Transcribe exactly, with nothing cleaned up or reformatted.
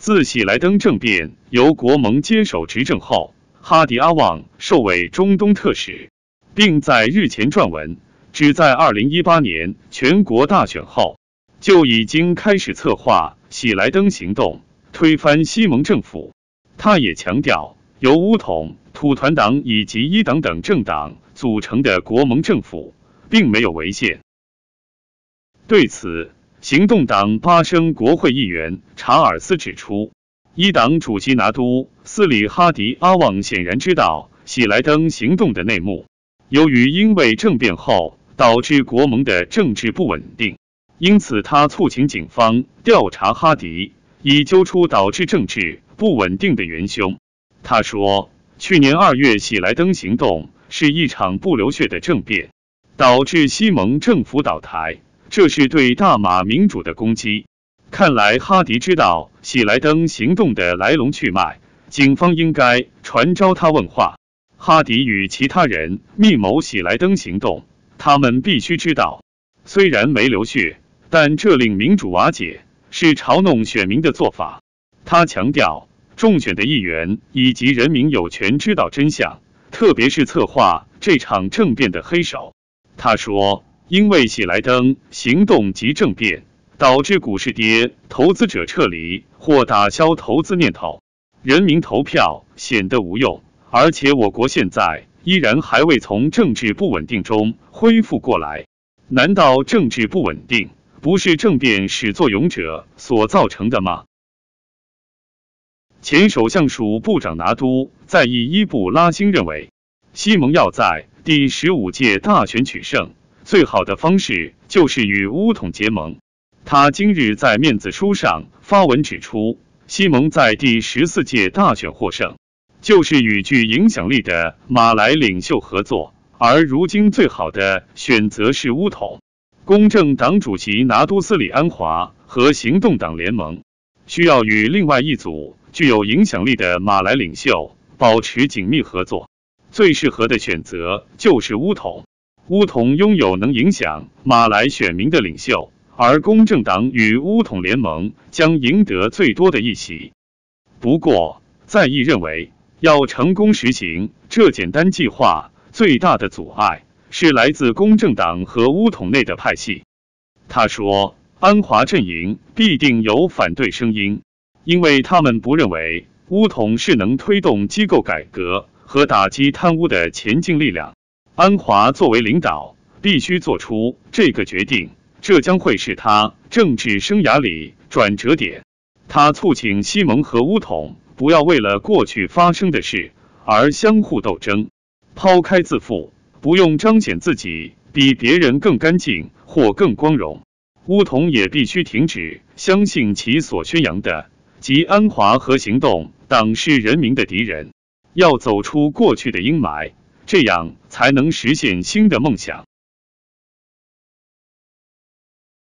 自喜来登政变由国盟接手执政后，哈迪阿旺授为中东特使，并在日前撰文，指在二零一八年全国大选后，就已经开始策划喜来登行动，推翻西蒙政府。他也强调，由巫统、土团党以及伊党等政党组成的国盟政府，并没有违宪。对此，行动党巴生国会议员查尔斯指出，伊党主席拿督斯里哈迪阿旺显然知道喜来登行动的内幕，由于因为政变后导致国盟的政治不稳定，因此他促请警方调查哈迪，以揪出导致政治不稳定的元凶。他说，去年二月喜来登行动是一场不流血的政变，导致西蒙政府倒台，这是对大马民主的攻击。看来哈迪知道喜来登行动的来龙去脉，警方应该传召他问话。哈迪与其他人密谋喜来登行动，他们必须知道，虽然没流血，但这令民主瓦解，是嘲弄选民的做法。他强调，中选的议员以及人民有权知道真相，特别是策划这场政变的黑手。他说，因为喜来登行动及政变，导致股市跌，投资者撤离或打消投资念头，人民投票显得无用，而且我国现在依然还未从政治不稳定中恢复过来。难道政治不稳定不是政变始作俑者所造成的吗？前首相署部长拿督在意伊布拉欣认为，西蒙要在第十五届大选取胜，最好的方式就是与巫统结盟。他今日在面子书上发文指出，西蒙在第十四届大选获胜，就是与具影响力的马来领袖合作，而如今最好的选择是巫统。公正党主席拿督斯里安华和行动党联盟，需要与另外一组具有影响力的马来领袖保持紧密合作，最适合的选择就是巫统。巫统拥有能影响马来选民的领袖，而公正党与巫统联盟将赢得最多的一席。不过，在意认为，要成功实行这简单计划，最大的阻碍是来自公正党和巫统内的派系。他说，安华阵营必定有反对声音，因为他们不认为巫统是能推动机构改革和打击贪污的前进力量。安华作为领导，必须做出这个决定，这将会是他政治生涯里转折点。他促请西蒙和巫统不要为了过去发生的事而相互斗争，抛开自负，不用彰显自己比别人更干净或更光荣。巫统也必须停止相信其所宣扬的，即安华和行动党是人民的敌人，要走出过去的阴霾，这样才能实现新的梦想。